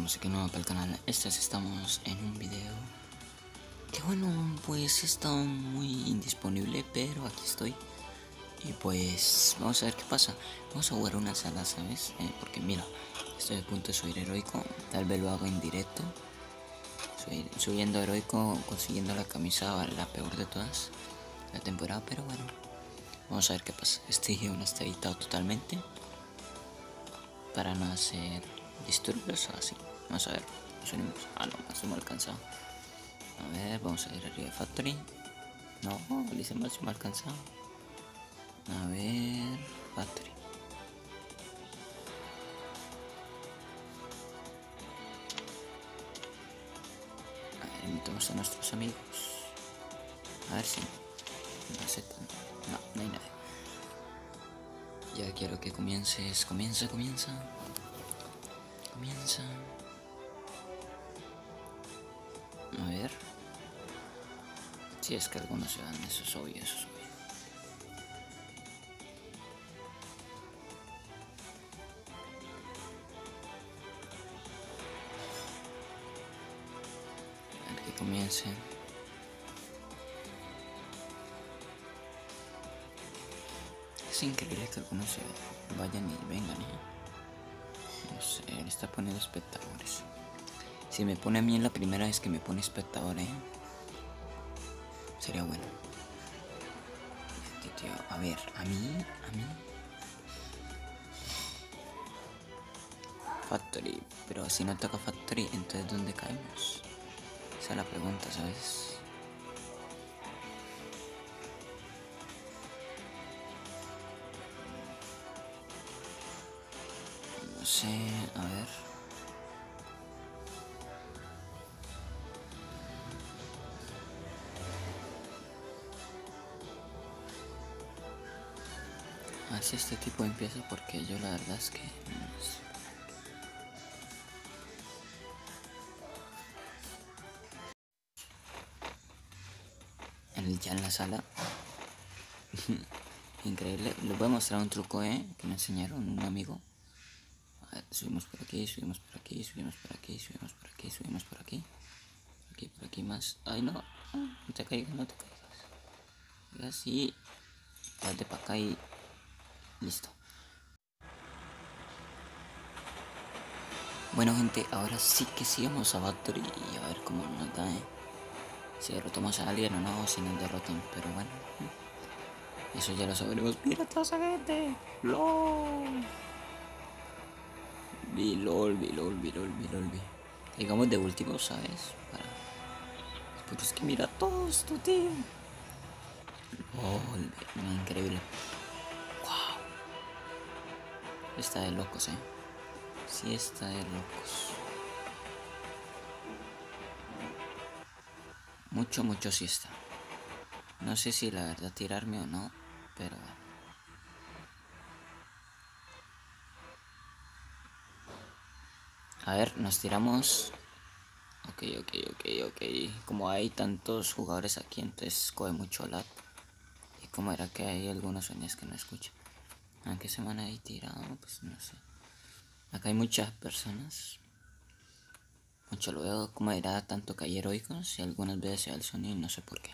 estamos aquí nuevo para el canal. Estamos en un video que bueno, pues está muy indisponible, pero aquí estoy. Y pues vamos a ver qué pasa. Vamos a jugar una sala, ¿sabes? Porque mira, estoy a punto de subir heroico. Tal vez lo hago en directo. Subiendo heroico, consiguiendo la camisa, la peor de todas la temporada. Pero bueno, vamos a ver qué pasa. Este guión está editado totalmente para no hacer disturbios o así. Vamos a ver, nos unimos. Ah, no, más hemos alcanzado. A ver, vamos a ir arriba de Factory. No, le hice más, me ha alcanzado. A ver, Factory. A ver, invitamos a nuestros amigos. A ver si no aceptan. No, no hay nadie. Ya quiero que comiences. Comienza. A ver. Si es que algunos se van, eso es obvio, A ver que comiencen. Es increíble que algunos se vayan y vengan, No sé, le está poniendo espectadores. Si me pone a mí en la primera vez que me pone espectadores, sería bueno. Tío, a ver, a mí. Factory, pero si no toca Factory, entonces ¿dónde caemos? Esa es la pregunta, ¿sabes? No sé, a ver. A ver si este tipo empieza, porque yo la verdad es que no sé. Ya en la sala. Increíble. Les voy a mostrar un truco, que me enseñaron un amigo. A ver, subimos por aquí, subimos por aquí, subimos por aquí, subimos por aquí, subimos por aquí. Por aquí más. Ay, no. No te caigas, no te caigas. Y así. Date para acá y listo. Bueno, gente, ahora sí que sí vamos a Factory y a ver cómo nos da, si derrotamos a alguien o no, o si nos derrotan, pero bueno. Eso ya lo sabremos. ¡Mira toda esa gente! ¡LOL! ¡Lol! Digamos de último, ¿sabes? Pero es que mira todo esto, tío. ¡LOL! Increíble. ¡Wow! Está de locos, Sí está de locos. Mucho sí está. No sé si la verdad tirarme o no, pero bueno. A ver, nos tiramos. Ok. Como hay tantos jugadores aquí, entonces coge mucho lag. Y como era que hay algunos sueños que no escuchan. Aunque se van ahí tirado, pues no sé. Acá hay muchas personas. Mucho lo veo, como era tanto que hay heroicos. Y algunas veces se da el sonido y no sé por qué.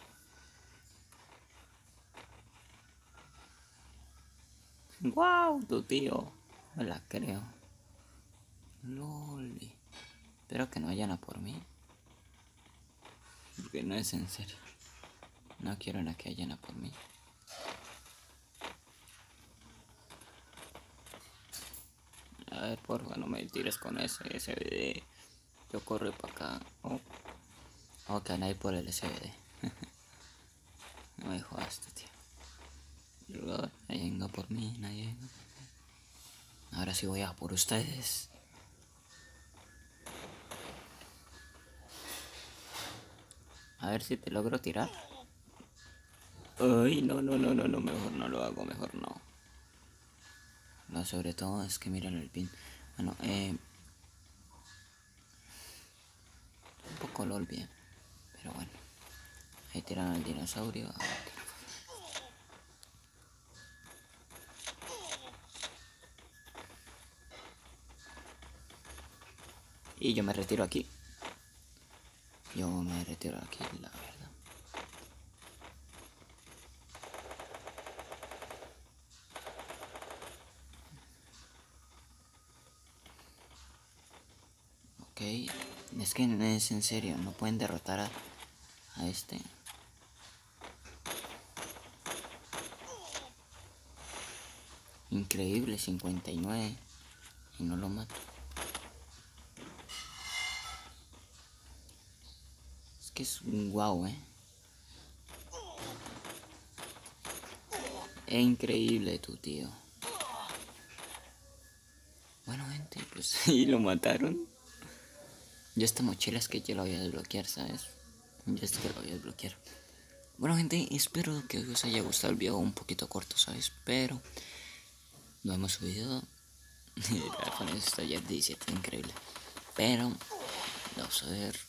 ¡Wow! Tu tío. Me la creo. LOL. Espero que no vayan a por mí. Porque no es en serio. No quiero a que vayan a por mí. A ver, porfa, no me tires con ese SBD. Yo corro para acá. Ok, nadie por el SBD. No me jodaste, tío. Nadie venga por mí, nadie venga. Ahora sí voy a por ustedes. A ver si te logro tirar. Ay, no, mejor no lo hago, mejor no. Lo sobre todo es que miren el pin. Bueno, un poco lo olvidé. Pero bueno. Ahí tiran al dinosaurio. Y yo me retiro aquí. Yo me retiro aquí, la verdad. Ok. Es que es en serio, no pueden derrotar a este. Increíble, 59. Y no lo mato. Es que es un guau, Es increíble tu tío. Bueno, gente, pues sí, lo mataron. Yo esta mochila es que ya la voy a desbloquear, ¿sabes? Ya es que la voy a desbloquear. Bueno, gente, espero que os haya gustado el video un poquito corto, ¿sabes? Pero no hemos subido. Con esto ya es 17, increíble. Pero vamos a ver.